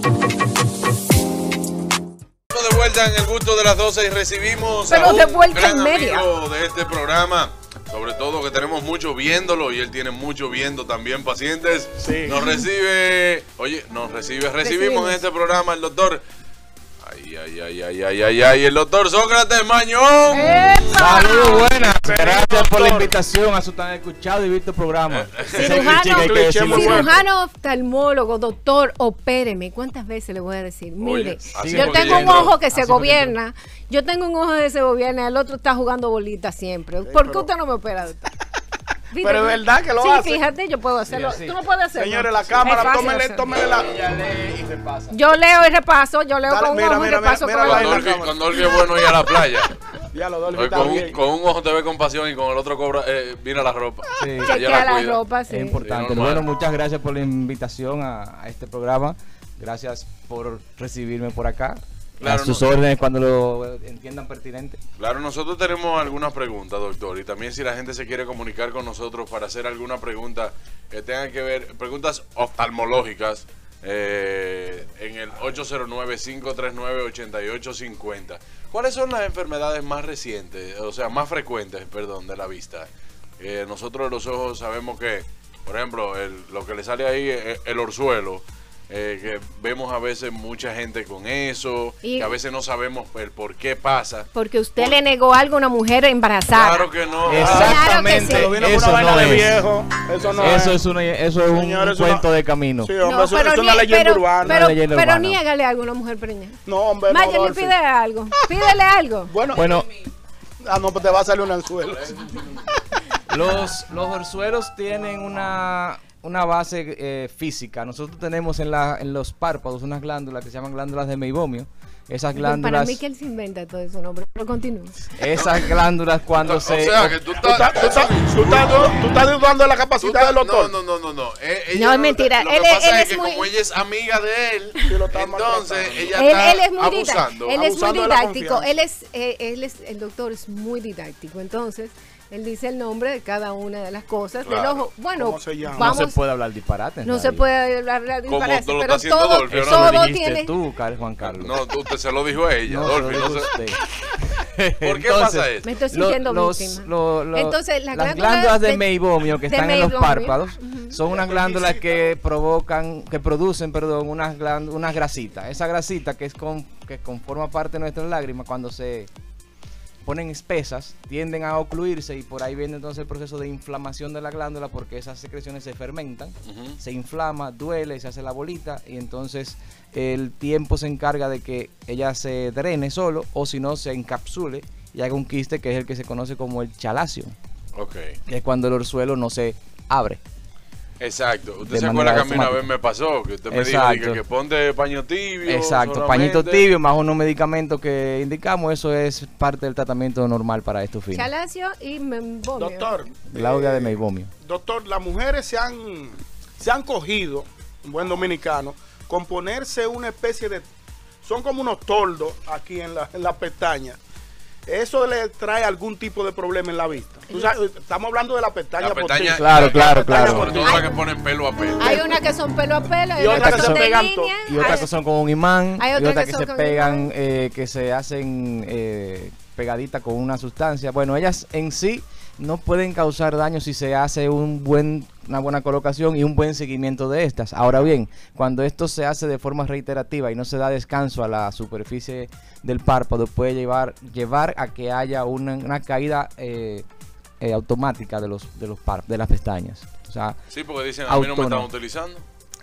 De vuelta en el gusto de las 12 y recibimos pero a un de vuelta gran en media amigo de este programa, sobre todo que tenemos mucho viéndolo y él tiene mucho viendo también pacientes. Sí. Nos recibe, recibimos en este programa el doctor. El doctor Sócrates Mañón. Saludos, buenas. Gracias por la invitación a su tan escuchado y visto programa. Cirujano oftalmólogo, doctor, opéreme. ¿Cuántas veces le voy a decir? Mire, Oye, yo tengo un ojo que se gobierna. Yo tengo un ojo que se gobierna y el otro está jugando bolita siempre. ¿Por qué usted no me opera, doctor? Pero es verdad que lo hace. Sí, fíjate, yo puedo hacerlo. Sí. Tú no puedes hacerlo. Señores, la cámara, tómele la. Ella lee y repasa. Yo leo y repaso, yo leo Dale, con un mira, ojo y mira, repaso mira, con el mira, otro. Cuando Olga es bueno ir a la playa. Ya lo doy. Con un ojo te ve con pasión y con el otro cobra, mira la ropa. Sí. Ella Chequea la cuida. ropa, sí. Es importante. Sí, normal. Bueno, muchas gracias por la invitación a este programa. Gracias por recibirme por acá. Claro, a sus órdenes cuando lo entiendan pertinente. Claro, nosotros tenemos algunas preguntas, doctor, y también si la gente se quiere comunicar con nosotros para hacer alguna pregunta que tenga que ver, preguntas oftalmológicas, en el 809-539-8850. ¿Cuáles son las enfermedades más recientes, o sea, más frecuentes, perdón, de la vista? Nosotros de los ojos sabemos que, por ejemplo, lo que le sale ahí es el orzuelo. Que vemos a veces mucha gente con eso, Y- que a veces no sabemos el por qué pasa. Porque usted le negó algo a una mujer embarazada. Claro que no. Exactamente. Pero vino con Eso una vaina no de es. viejo. Eso no Eso es. es un Señores, eso cuento no- de camino. Sí, hombre, eso es una leyenda pero, urbana. Pero, Una leyenda pero urbana. niégale algo a una mujer preñada. No, hombre, no. Vaya, le Dolphy. pide algo. Pídele algo. Bueno, Bueno, no, pues te va a salir un anzuelo. los orzuelos tienen una base física. Nosotros tenemos en los párpados unas glándulas que se llaman glándulas de meibomio. Esas Para glándulas, mí que él se inventa todo eso, no, pero continúa. esas glándulas cuando O se... sea, que tú Tú estás dudando de la capacidad del doctor. No. No, es mentira. Lo que Él pasa es es que muy- como ella es amiga de él, lo está entonces maltratando. ella Él está es muy abusando. él es muy abusando de la didáctico. confianza. El doctor es muy didáctico. Entonces, él dice el nombre de cada una de las cosas del Claro. ojo. Bueno, ¿Cómo se llama? No vamos, se puede hablar disparate. no se puede hablar de Como disparate, tú lo pero estás haciendo, todo, Dolphy, Eso ahora lo todo dijiste tiene. tú, Juan Carlos. No, usted se lo dijo a ella, No, se lo Dolphy. dijo No sé. usted. ¿Por qué pasa eso? Me estoy sintiendo víctima. Entonces, las glándulas de meibomio que de están en los meibomio, párpados son unas glándulas que producen unas grasitas. Esa grasita que conforma parte de nuestras lágrimas, cuando se ponen espesas, tienden a ocluirse y por ahí viene entonces el proceso de inflamación de la glándula, porque esas secreciones se fermentan, se inflama, duele, se hace la bolita y entonces el tiempo se encarga de que ella se drene solo, o si no se encapsule y haga un quiste, que es el que se conoce como el chalacio, Ok, que es cuando el orzuelo no se abre. exacto. Usted De se acuerda que a mí manera una vez automática. me pasó, que usted me Exacto. dijo que ponte paño tibio. Exacto, solamente. pañito tibio más unos medicamentos que indicamos, eso es parte del tratamiento normal para estos fines. Chalacio y meibomio. Doctor, Glaudia de meibomio. doctor, las mujeres se han cogido, un buen dominicano, con ponerse una especie de... Son como unos toldos aquí en la pestaña. ¿Eso le trae algún tipo de problema en la vista? Tú sabes, estamos hablando de la pestaña, La pestaña, postiza. Claro, claro, claro. Sobre todo las que ponen pelo a pelo. Hay unas que son pelo a pelo, hay Y otras otras que que son se de pegan línea. Y otras que son con un imán, Hay y otras otras que que son se con pegan, imán. que se hacen pegaditas con una sustancia. Bueno, ellas en sí no pueden causar daño si se hace una buena colocación y un buen seguimiento de estas. Ahora bien, cuando esto se hace de forma reiterativa y no se da descanso a la superficie del párpado, puede llevar a que haya una caída automática de las pestañas. O sea, Sí, porque dicen, a mí no me están autónomo. utilizando.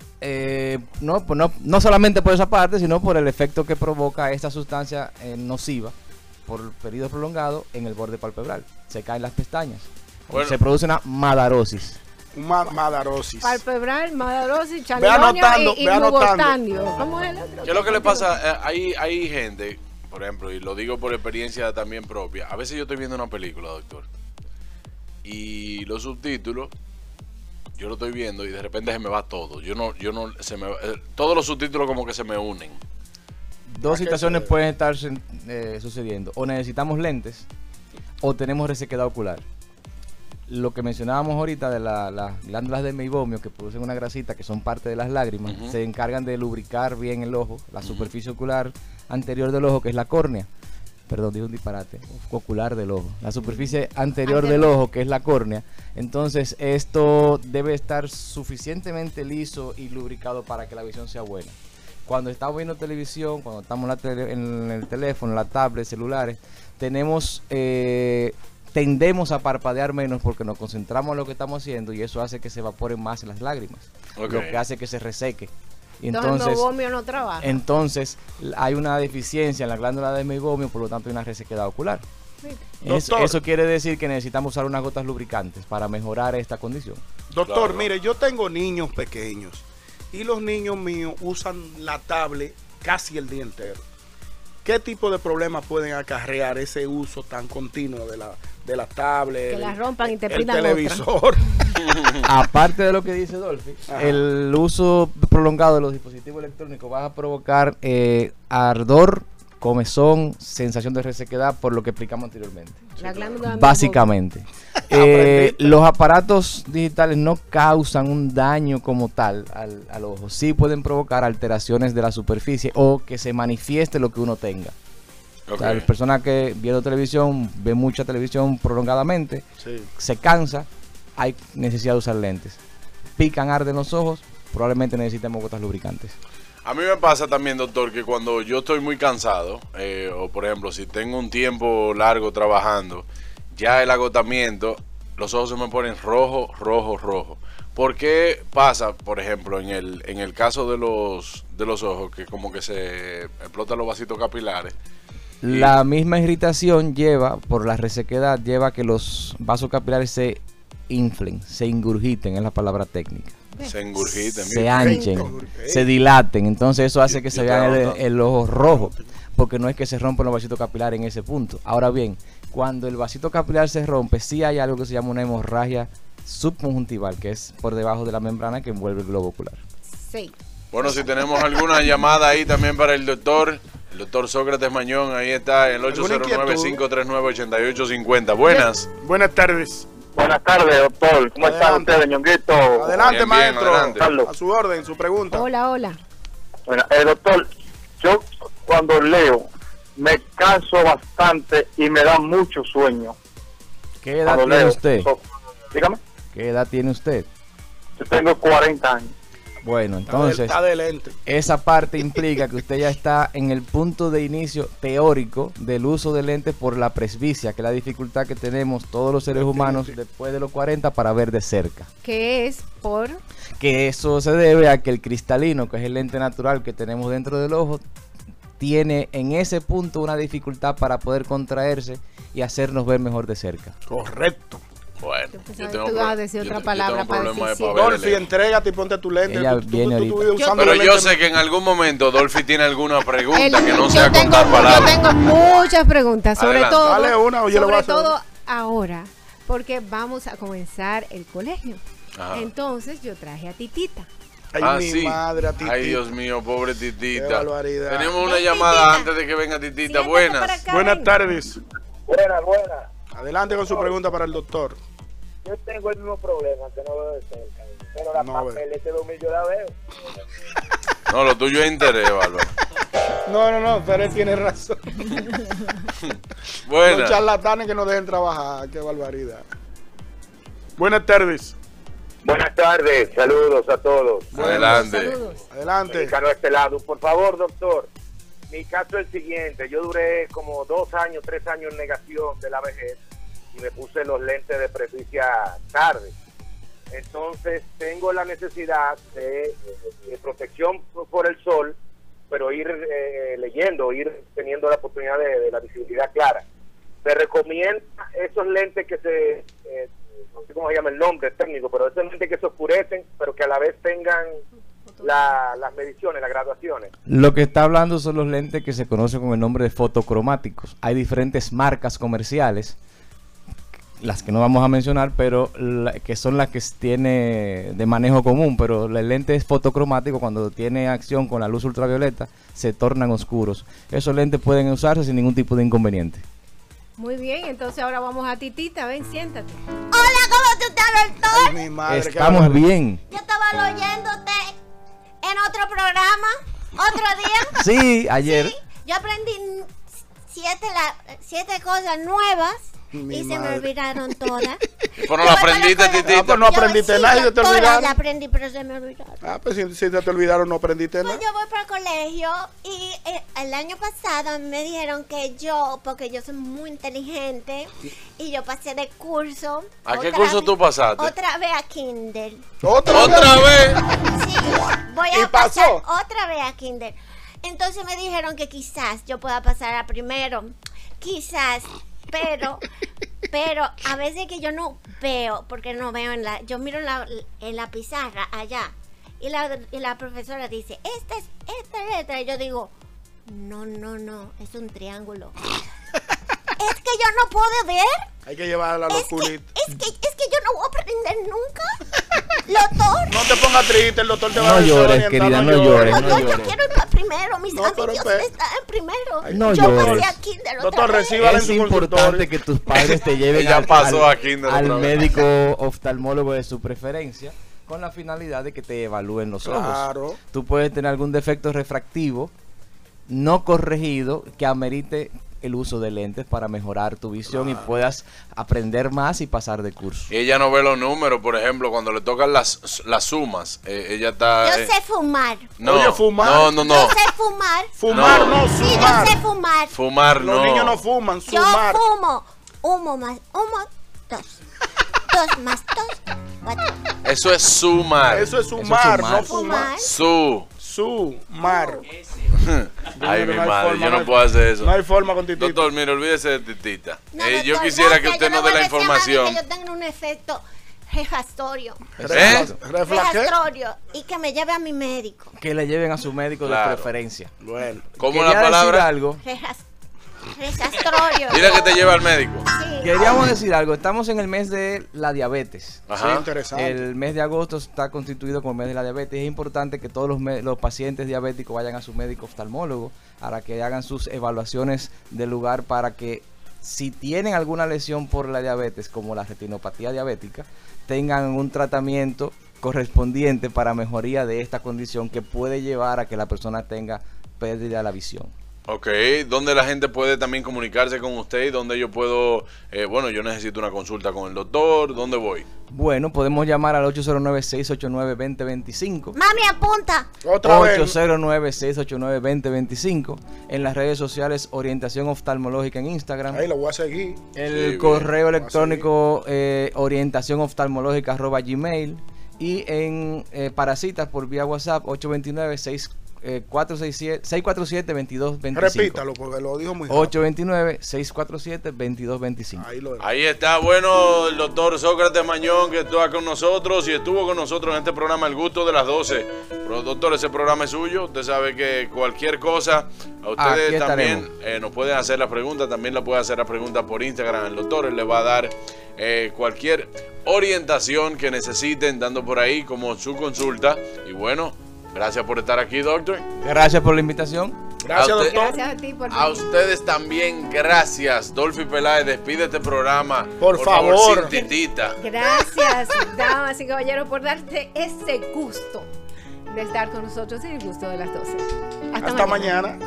no solamente por esa parte, sino por el efecto que provoca esta sustancia nociva por periodo prolongado en el borde palpebral. Se caen las pestañas. Bueno. Se produce una madarosis. Madarosis. Palpebral, madarosis, Ve chalidonio anotando, y ve anotando. mugostandio. ¿Cómo es el otro? ¿Qué es lo que le pasa? Hay gente, por ejemplo, y lo digo por experiencia también propia. A veces yo estoy viendo una película, doctor, y los subtítulos, yo lo estoy viendo y de repente se me va todo. Todos los subtítulos como que se me unen. Dos situaciones pueden estar sucediendo. O necesitamos lentes o tenemos resequedad ocular. lo que mencionábamos ahorita de las glándulas de meibomio que producen una grasita que son parte de las lágrimas, se encargan de lubricar bien el ojo, la superficie ocular anterior del ojo, que es la córnea. Perdón, dije un disparate. Ocular del ojo. La superficie anterior del ojo, que es la córnea. Entonces, esto debe estar suficientemente liso y lubricado para que la visión sea buena. Cuando estamos viendo televisión, cuando estamos en el teléfono, en la tablet, celulares, tendemos a parpadear menos porque nos concentramos en lo que estamos haciendo y eso hace que se evaporen más las lágrimas, lo que hace que se reseque. Y entonces, el meibomio no trabaja. Entonces hay una deficiencia en la glándula de meibomio, por lo tanto hay una resequedad ocular. Eso quiere decir que necesitamos usar unas gotas lubricantes para mejorar esta condición. Doctor, mire, yo tengo niños pequeños y los niños míos usan la tablet casi el día entero. ¿Qué tipo de problemas pueden acarrear ese uso tan continuo de la tablet? Que la rompan y te pidan el televisor. Aparte de lo que dice Dolphy, el uso prolongado de los dispositivos electrónicos va a provocar ardor, comezón, sensación de resequedad, por lo que explicamos anteriormente. Básicamente. Los aparatos digitales no causan un daño como tal al ojo. Sí pueden provocar alteraciones de la superficie o que se manifieste lo que uno tenga. O sea, las personas que viendo televisión, ven mucha televisión prolongadamente, se cansa, hay necesidad de usar lentes. Pican, arden los ojos, probablemente necesitemos gotas lubricantes. A mí me pasa también, doctor, que cuando yo estoy muy cansado, o por ejemplo, si tengo un tiempo largo trabajando, ya el agotamiento, los ojos se me ponen rojo. ¿Por qué pasa, por ejemplo, en el caso de los ojos, que como que se explotan los vasitos capilares? La misma irritación por la resequedad, lleva a que los vasos capilares se inflen, se ingurgiten, es la palabra técnica. Se engurgiten, se anchen, se dilaten. Entonces eso hace que se vea el ojo rojo, porque no es que se rompen los vasitos capilares en ese punto. Ahora bien, cuando el vasito capilar se rompe, sí hay algo que se llama una hemorragia subconjuntival, que es por debajo de la membrana que envuelve el globo ocular. Sí. Bueno, si tenemos alguna llamada ahí también para el doctor Sócrates Mañón, ahí está, el 809-539-8850. Buenas tardes. Buenas tardes, doctor. ¿Cómo está usted, Ñonguito? Adelante, bien, maestro. Adelante. A su orden, su pregunta. Hola. Bueno, doctor, yo cuando leo me canso bastante y me da mucho sueño. ¿Qué edad tiene usted? Dígame. ¿Qué edad tiene usted? Yo tengo 40 años. Bueno, entonces, esa parte implica que usted ya está en el punto de inicio teórico del uso de lentes por la presbicia, que es la dificultad que tenemos todos los seres humanos después de los 40 para ver de cerca. ¿Qué es por? Que eso se debe a que el cristalino, que es el lente natural que tenemos dentro del ojo, tiene en ese punto una dificultad para poder contraerse y hacernos ver mejor de cerca. Correcto. Bueno, yo tengo que decir otra palabra para decir. Dolphy, entrégate y ponte tu lente. Pero yo sé que en algún momento Dolphy tiene alguna pregunta que no sea contar palabras. Yo tengo muchas preguntas, sobre todo, dale una, sobre todo ahora, porque vamos a comenzar el colegio. Ajá. Entonces yo traje a Titita. Ay, mi madre, a Titita. Ay, Dios mío, pobre Titita. Qué barbaridad. Tenemos una llamada antes de que venga Titita. Buenas tardes. Buenas. Adelante con su pregunta para el doctor. Yo tengo el mismo problema, que no veo de cerca. Pero la papeleta de 2000 yo la veo. No, lo tuyo es interés, Bárbaro. No, pero él tiene razón. Buenas. Los charlatanes que no dejen trabajar, qué barbaridad. Buenas tardes. Buenas tardes, saludos a todos. Adelante. Saludos. Adelante. Mexicano de este lado. Por favor, doctor, mi caso es el siguiente. Yo duré como 2 años, 3 años en negación de la vejez y me puse los lentes de presbicia tarde. Entonces tengo la necesidad de protección por el sol, pero ir leyendo, ir teniendo la oportunidad de la visibilidad clara. Se recomienda esos lentes que no sé cómo se llama el nombre técnico, pero esos lentes que se oscurecen, pero que a la vez tengan las mediciones, las graduaciones. Lo que está hablando son los lentes que se conocen con el nombre de fotocromáticos. Hay diferentes marcas comerciales, las que no vamos a mencionar, pero que son las que tiene de manejo común, pero el lente es fotocromático. Cuando tiene acción con la luz ultravioleta se tornan oscuros. Esos lentes pueden usarse sin ningún tipo de inconveniente. Muy bien, entonces ahora vamos a Titita. Ven, siéntate. Hola, ¿cómo tardes, doctor. Mi madre, qué Estamos barbaridad. bien. Yo estaba oyéndote en otro programa, otro día. Sí, ayer. Sí, yo aprendí 7 cosas nuevas Mi y se me madre. olvidaron todas. Pero no la aprendiste, Ah, Titita. pues no aprendiste nada y se te Todas olvidaron. las aprendí, pero se me olvidaron. Ah, pues si se te olvidaron, no aprendiste Pues nada. yo voy para el colegio y el año pasado me dijeron que yo, porque yo soy muy inteligente y yo pasé de curso. ¿A qué otra curso vez- tú pasaste? Otra vez a Kindle. ¿Otra vez? Sí, voy ¿Y a pasar pasó? otra vez a Kindle. Entonces me dijeron que quizás yo pueda pasar a primero. Quizás, pero a veces que yo no veo, porque no veo yo miro en la pizarra allá y la profesora dice, esta es esta letra, y yo digo, no, es un triángulo. Es que yo no puedo ver. Hay que llevarla a los Es que culitos. yo no voy a aprender nunca. Doctor, No te pongas triste, el doctor te va a No decir, llores, orientar, querida, no llores. doctor, llores. yo quiero ir para primero. Mis No, pero amigos ve. están en primero. No yo llores. pasé a Kindle otra Doctor, vez. reciba Es en su importante consultorio. que tus padres te lleven Ella pasó a Kindle al otra vez. médico oftalmólogo de su preferencia con la finalidad de que te evalúen los ojos. Claro. Tú puedes tener algún defecto refractivo no corregido que amerite el uso de lentes para mejorar tu visión y puedas aprender más y pasar de curso. Ella no ve los números, por ejemplo, cuando le tocan las sumas. Ella está. Yo sé fumar. No, Oye, fumar. no. Yo sé fumar. Fumar, no, Sí, fumar. yo sé fumar. Fumar Los no. niños no fuman, Yo fumar. fumo. Humo más humo, 2. 2 más 2, 4. Eso es sumar. Eso es sumar, sumar. no fumar. Su. Sumar. Ay, mi No hay madre, forma, yo no no hay- puedo hacer eso. No hay forma con Titito. Doctor, mire, olvídese de Titita. No, Yo doctor, quisiera que gracias, usted yo nos no dé la voy a decir a nadie información. que yo tengo un efecto refractorio. ¿Reflaqué? Refractorio. Y que me lleve a mi médico. Que le lleven a su médico Claro. de preferencia. Bueno. ¿Cómo Quería la decir palabra? algo. Refractorio. Dile que te lleve al médico. Sí. Queríamos decir algo. Estamos en el mes de la diabetes. Sí, Ajá. interesante. El mes de agosto está constituido como el mes de la diabetes. Es importante que todos los pacientes diabéticos vayan a su médico oftalmólogo para que hagan sus evaluaciones del lugar para que si tienen alguna lesión por la diabetes, como la retinopatía diabética, tengan un tratamiento correspondiente para mejoría de esta condición que puede llevar a que la persona tenga pérdida de la visión. Ok, ¿dónde la gente puede también comunicarse con usted y dónde yo puedo, bueno, yo necesito una consulta con el doctor, ¿dónde voy? Bueno, podemos llamar al 809-689-2025. Mami, apunta. Otra vez. 809-689-2025. En las redes sociales, Orientación Oftalmológica en Instagram. Ahí lo voy a seguir. El Sí, correo bien. electrónico orientacionoftalmológica @gmail. Y en para citas por vía WhatsApp 829-647-2225. Repítalo, porque lo dijo muy rápido. 829-647-2225. Ahí lo Ahí está, bueno, el doctor Sócrates Mañón que está con nosotros y estuvo con nosotros en este programa El Gusto de las 12. Pero doctor, ese programa es suyo, usted sabe que cualquier cosa, a ustedes Aquí también nos pueden hacer las preguntas, también la puede hacer la pregunta por Instagram, el doctor él le va a dar cualquier orientación que necesiten, dando por ahí como su consulta. Y bueno, gracias por estar aquí, doctor. Gracias por la invitación. Gracias, A usted- doctor. Gracias a ti por A ustedes también, gracias. Dolphy Peláez, despide este programa. Por favor. sin Titita. Gracias, damas y caballeros, por darte ese gusto de estar con nosotros en el gusto de las 12. Hasta mañana.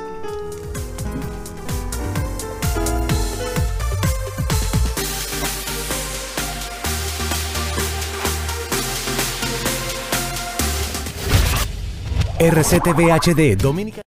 RCTV HD Dominica.